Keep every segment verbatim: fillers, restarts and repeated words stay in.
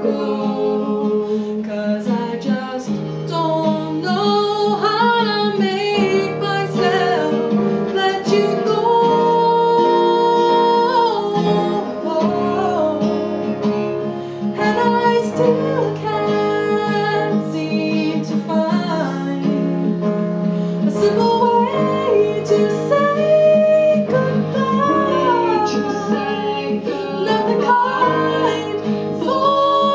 'cause I just don't know how to make myself let you go. And I still can't seem to find a simple way to say goodbye. Nothing kind for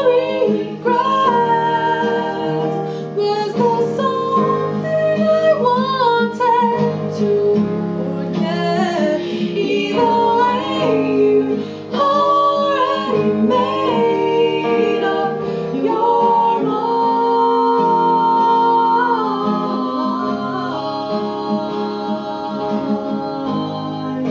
regret. Was there something I wanted to forget? Either way, you've already made up your mind.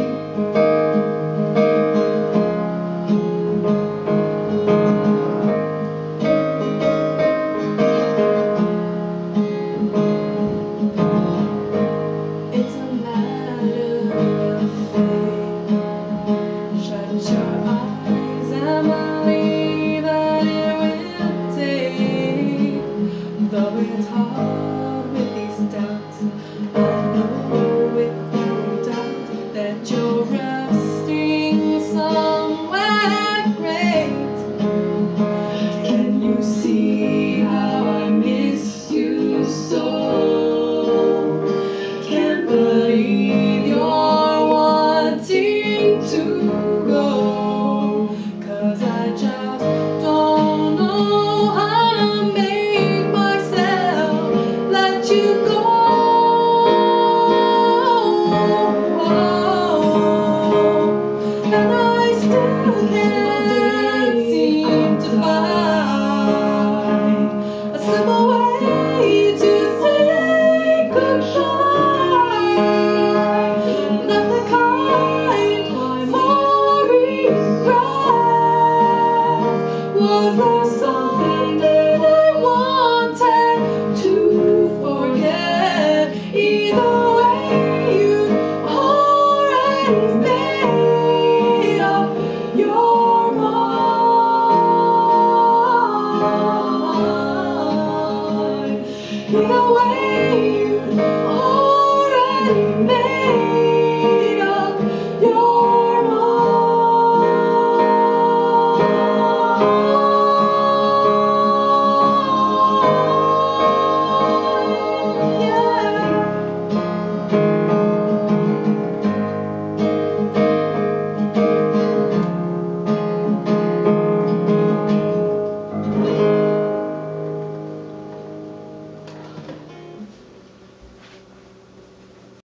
It's a matter of faith. Shut your eyes and believe that it will take, though it's hard.